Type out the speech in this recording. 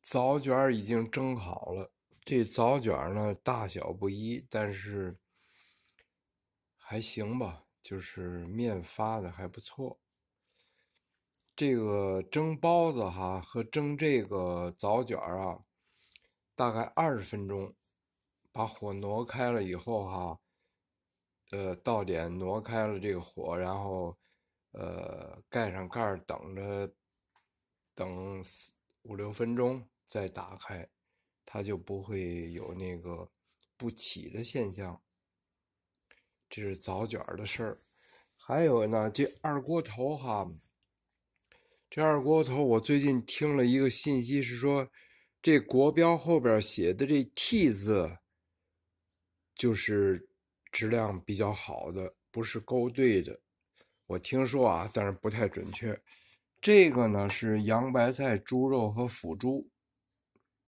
枣卷已经蒸好了，这枣卷呢大小不一，但是还行吧，就是面发的还不错。这个蒸包子哈和蒸这个枣卷啊，大概20分钟，把火挪开了以后哈，到点挪开了这个火，然后盖上盖儿等5、6分钟再打开，它就不会有那个不起的现象。这是枣卷的事儿。还有呢，这二锅头哈，这二锅头我最近听了一个信息是说，这国标后边写的这 T 字就是质量比较好的，不是勾兑的。我听说啊，但是不太准确。这个呢是洋白菜、猪肉和腐猪，